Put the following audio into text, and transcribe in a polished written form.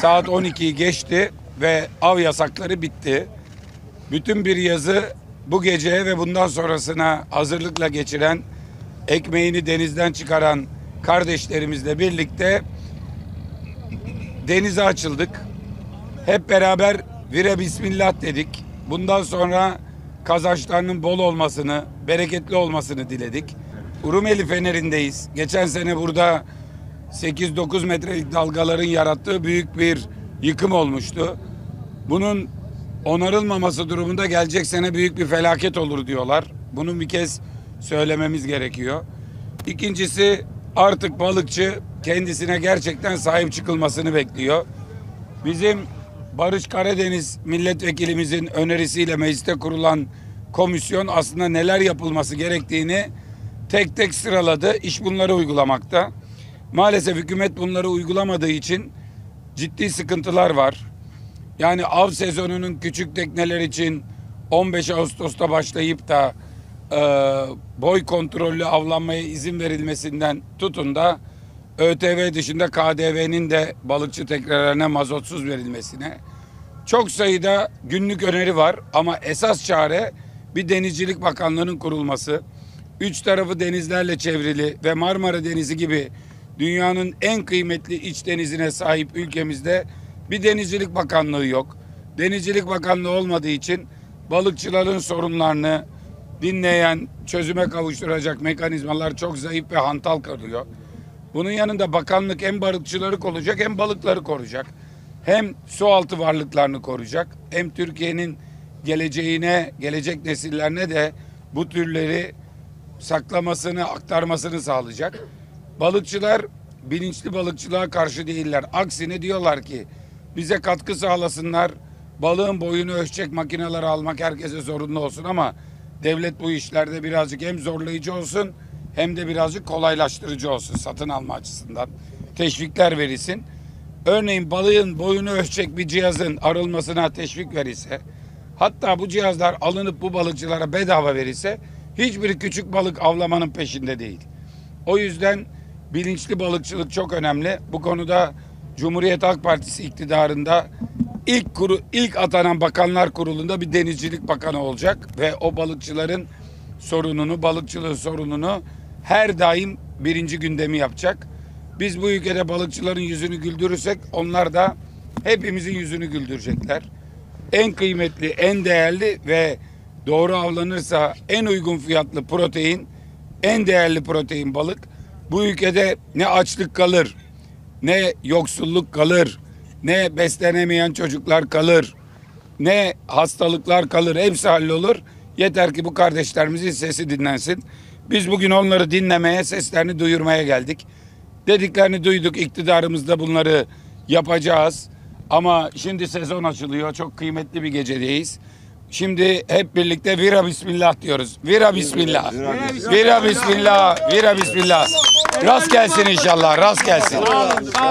Saat 12'yi geçti ve av yasakları bitti. Bütün bir yazı bu geceye ve bundan sonrasına hazırlıkla geçiren, ekmeğini denizden çıkaran kardeşlerimizle birlikte denize açıldık. Hep beraber vire bismillah dedik. Bundan sonra kazançlarının bol olmasını, bereketli olmasını diledik. Urumeli Feneri'ndeyiz. Geçen sene burada 8-9 metrelik dalgaların yarattığı büyük bir yıkım olmuştu. Bunun onarılmaması durumunda gelecek sene büyük bir felaket olur diyorlar. Bunu bir kez söylememiz gerekiyor. İkincisi, artık balıkçı kendisine gerçekten sahip çıkılmasını bekliyor. Bizim Barış Karadeniz milletvekilimizin önerisiyle mecliste kurulan komisyon aslında neler yapılması gerektiğini tek tek sıraladı. İş bunları uygulamakta. Maalesef hükümet bunları uygulamadığı için ciddi sıkıntılar var. Yani av sezonunun küçük tekneler için 15 Ağustos'ta başlayıp da boy kontrollü avlanmaya izin verilmesinden tutun da ÖTV dışında KDV'nin de balıkçı teknelerine mazotsuz verilmesine çok sayıda günlük öneri var ama esas çare bir Denizcilik Bakanlığı'nın kurulması. Üç tarafı denizlerle çevrili ve Marmara Denizi gibi dünyanın en kıymetli iç denizine sahip ülkemizde bir Denizcilik Bakanlığı yok. Denizcilik Bakanlığı olmadığı için balıkçıların sorunlarını dinleyen, çözüme kavuşturacak mekanizmalar çok zayıf ve hantal kalıyor. Bunun yanında bakanlık hem balıkçıları koruyacak hem balıkları koruyacak. Hem sualtı varlıklarını koruyacak hem Türkiye'nin geleceğine, gelecek nesillerine de bu türleri saklamasını, aktarmasını sağlayacak. Balıkçılar bilinçli balıkçılığa karşı değiller. Aksine diyorlar ki bize katkı sağlasınlar. Balığın boyunu ölçecek makineleri almak herkese zorunlu olsun ama devlet bu işlerde birazcık hem zorlayıcı olsun hem de birazcık kolaylaştırıcı olsun satın alma açısından. Teşvikler verilsin. Örneğin balığın boyunu ölçecek bir cihazın arılmasına teşvik verilse, hatta bu cihazlar alınıp bu balıkçılara bedava verilse hiçbiri küçük balık avlamanın peşinde değil. O yüzden bilinçli balıkçılık çok önemli. Bu konuda Cumhuriyet Halk Partisi iktidarında ilk atanan Bakanlar Kurulu'nda bir Denizcilik Bakanı olacak ve o balıkçıların sorununu, balıkçılığın sorununu her daim birinci gündemi yapacak. Biz bu ülkede balıkçıların yüzünü güldürürsek onlar da hepimizin yüzünü güldürecekler. En kıymetli, en değerli ve doğru avlanırsa en uygun fiyatlı protein, en değerli protein balık. Bu ülkede ne açlık kalır, ne yoksulluk kalır, ne beslenemeyen çocuklar kalır, ne hastalıklar kalır. Hepsi hallolur. Yeter ki bu kardeşlerimizin sesi dinlensin. Biz bugün onları dinlemeye, seslerini duyurmaya geldik. Dediklerini duyduk, iktidarımızda bunları yapacağız. Ama şimdi sezon açılıyor, çok kıymetli bir gecedeyiz. Şimdi hep birlikte vira bismillah diyoruz. Vira bismillah. Vira bismillah. Vira bismillah. Rast gelsin inşallah, rast gelsin.